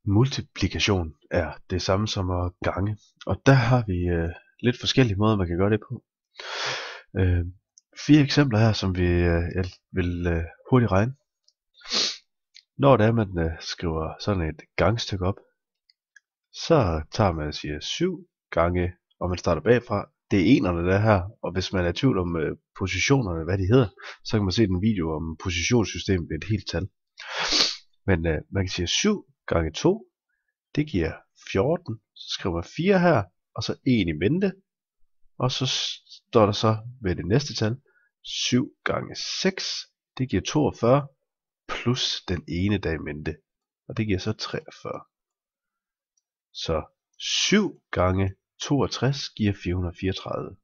Multiplikation er det samme som at gange, og der har vi lidt forskellige måder, man kan gøre det på. 4 eksempler her, som jeg vil hurtigt regne. Når det er, man skriver sådan et gangstykke op, så tager man og siger 7 gange, og man starter bagfra. Det er enerne der her, og hvis man er i tvivl om positionerne, hvad de hedder, så kan man se en video om positionssystemet ved et helt tal. Men man kan sige 7 gange 2, det giver 14. Så skriver man 4 her, og så 1 i mente. Og så står der så ved det næste tal, 7 gange 6, det giver 42, plus den ene der i mente. Og det giver så 43. Så 7 gange 62 giver 434.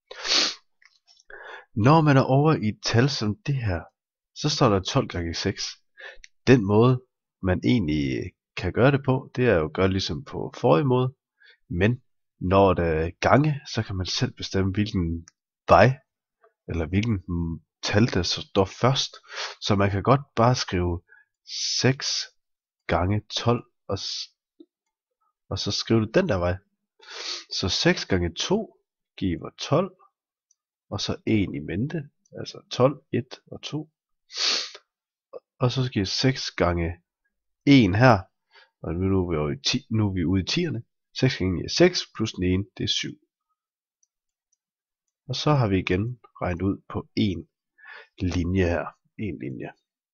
Når man er over i et tal som det her, så står der 12 gange 6. Den måde, man egentlig kan gøre det på, det er jo at gøre ligesom på forrige måde. Men når der er gange, så kan man selv bestemme, hvilken vej, eller hvilken tal, der står først. Så man kan godt bare skrive 6 gange 12, og så skrive det den der vej. Så 6 gange 2 giver 12, og så 1 i mente, altså 12, 1 og 2. Og så giver 6 gange 1 her, og nu er vi ude i 10'erne. 6 gange 6 plus den ene, det er 7. Og så har vi igen regnet ud på en linje her. En linje.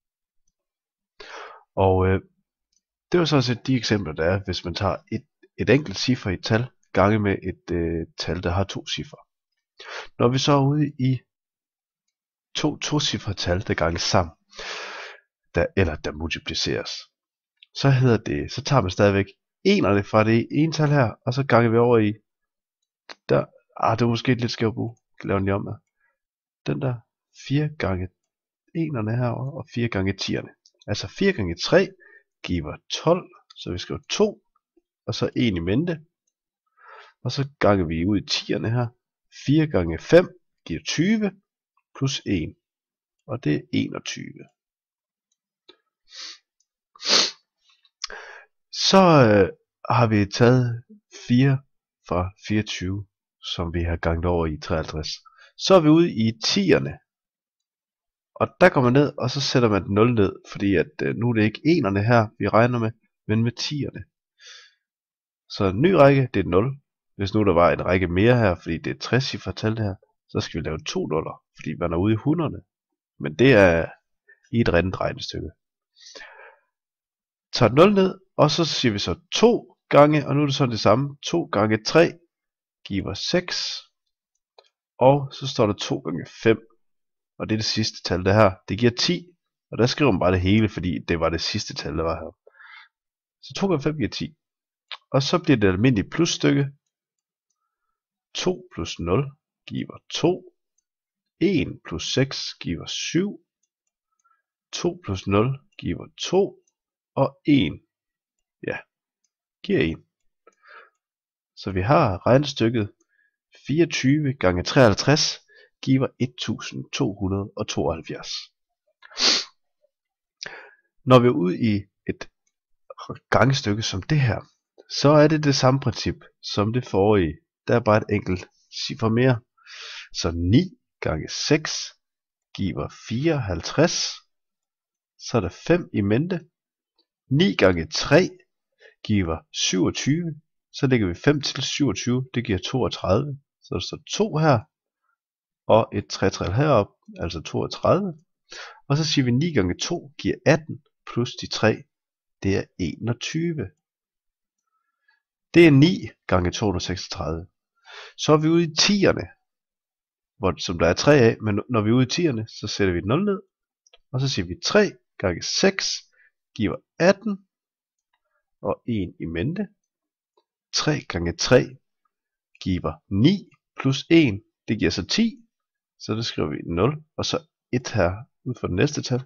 Og det var sådan set de eksempler, der er, hvis man tager et enkelt cifre i et tal, gange med et tal, der har 2 cifre. Når vi så er ude i to cifre tal, der ganges sammen, der multipliceres, så tager man stadigvæk enerne fra det ene tal her, og så ganger vi over i der. Det var måske et lidt skævt brug. Lav den om her. Den der 4 gange enerne herovre, og 4 gange 10'erne. Altså 4 gange 3 giver 12, så vi skriver 2, og så 1 i mente. Og så ganger vi ud i 10'erne her. 4 gange 5 giver 20, plus 1, og det er 21. Så har vi taget 4 fra 24, som vi har ganget over i 53. Så er vi ude i 10'erne. Og der går man ned, og så sætter man 0 ned, fordi at nu er det ikke enerne her, vi regner med, men med 10'erne. Så en ny række, det er 0. Hvis nu der var en række mere her, fordi det er et 60-cifret tal det her, så skal vi lave 2 nuller, fordi man er ude i 100'erne. Men det er i et rent regnestykke. Tager 0 ned, og så siger vi så 2 gange, og nu er det så det samme. 2 gange 3 giver 6. Og så står der 2 gange 5. Og det er det sidste tal der her. Det giver 10. Og der skriver man bare det hele, fordi det var det sidste tal der var her. Så 2 gange 5 giver 10. Og så bliver det et almindeligt plusstykke. 2 plus 0 giver 2. 1 plus 6 giver 7. 2 plus 0 giver 2. Og 1, giver 1. Så vi har regnestykket 24 gange 53 giver 1272. Når vi er ude i et gangestykke som det her, så er det samme princip som det forrige. Der er bare et enkelt cifre mere. Så 9 gange 6 giver 54. Så er der 5 i mente. 9 gange 3 giver 27. Så lægger vi 5 til 27. Det giver 32. Så der står 2 her. Og et 3-tal heroppe. Altså 32. Og så siger vi 9 gange 2 giver 18. Plus de 3. Det er 21. Det er 9 gange 236. Så er vi ude i 10'erne. Som der er 3 af. Men når vi er ude i 10'erne, så sætter vi 0 ned. Og så siger vi 3 gange 6 giver 18. Og 1 i mente. 3 gange 3 giver 9 plus 1. Det giver så 10. Så det skriver vi 0. Og så 1 her ud for det næste tal.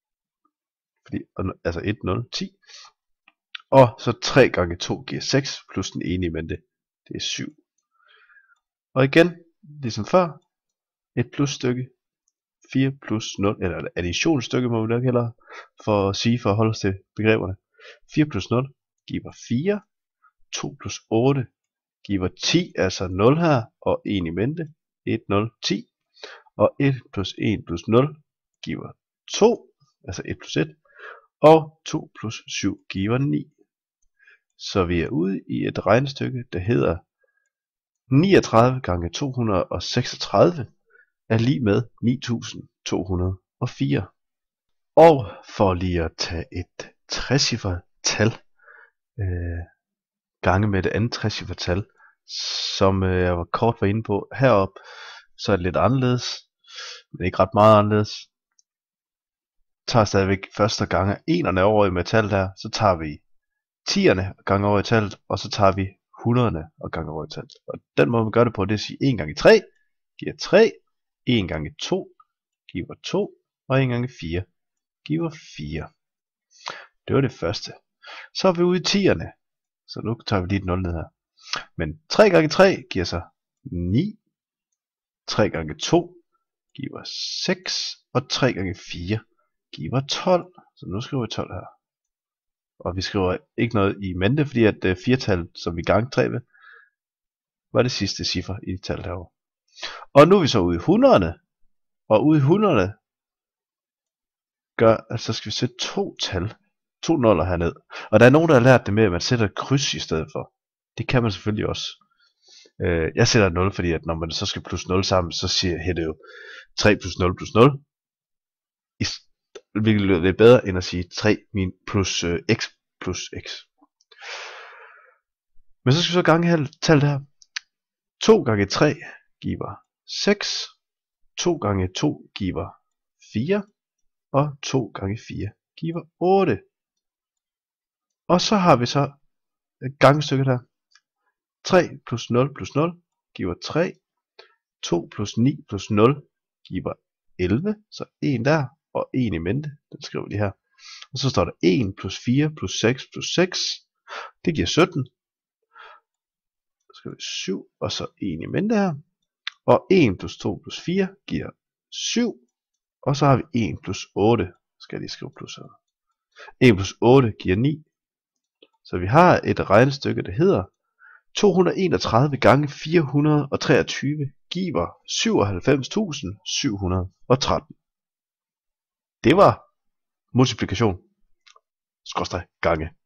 Altså 1, 0, 10. Og så 3 gange 2 giver 6, plus den ene i mente, det er 7. Og igen, ligesom før, et plusstykke, 4 plus 0, eller additionsstykke må vi nok hellere for at sige, for at holde os til begreberne. 4 plus 0 giver 4. 2 plus 8 giver 10, altså 0 her, og 1 i mente. 1, 0, 10. Og 1 plus 1 plus 0 giver 2, altså 1 plus 1. Og 2 plus 7 giver 9. Så vi er ude i et regnestykke, der hedder 39 gange 236 er lig med 9204. Og for lige at tage et trecifret tal gange med det andet trecifret tal, som jeg var kort var inde på heroppe, så er det lidt anderledes, men ikke ret meget anderledes. Tager stadigvæk første gange enerne over i metal der, så tager vi 10'erne og gange over i tallet, og så tager vi 100'erne og gange over i tallet. Og den måde man gør det på, det er at sige 1 gange 3 giver 3, 1 gange 2 giver 2, og 1 gange 4 giver 4. Det var det første. Så er vi ude i 10'erne, så nu tager vi lige et 0 ned her. Men 3 gange 3 giver så 9, 3 gange 2 giver 6, og 3 gange 4 giver 12. Så nu skriver vi 12 her. Og vi skriver ikke noget i mente, fordi at 4-tallet, som vi gang 3 ved, var det sidste ciffer i tallet herovre. Og nu er vi så ude i 100'erne. Og ude i 100'erne gør, at så skal vi sætte 2 tal. 2 nuller herned. Og der er nogen, der har lært det med, at man sætter et kryds i stedet for. Det kan man selvfølgelig også. Jeg sætter 0, fordi at når man så skal plus 0 sammen, så siger det jo 3 plus 0 plus 0. Hvilket lyder lidt bedre end at sige 3 plus x plus x. Men så skal vi så gange her tallet her. 2 gange 3 giver 6. 2 gange 2 giver 4. Og 2 gange 4 giver 8. Og så har vi så gangstykket her. 3 plus 0 plus 0 giver 3. 2 plus 9 plus 0 giver 11. Så 1 der, og 1 i mente. Den skriver vi lige her. Og så står der 1 plus 4 plus 6 plus 6. Det giver 17. Så skriver vi 7, og så 1 i mente her. Og 1 plus 2 plus 4 giver 7. Og så har vi 1 plus 8. Skal jeg lige skrive plus her. 1 plus 8 giver 9. Så vi har et regnestykke, der hedder 231 gange 423 giver 97.713. Det var multiplikation / gange.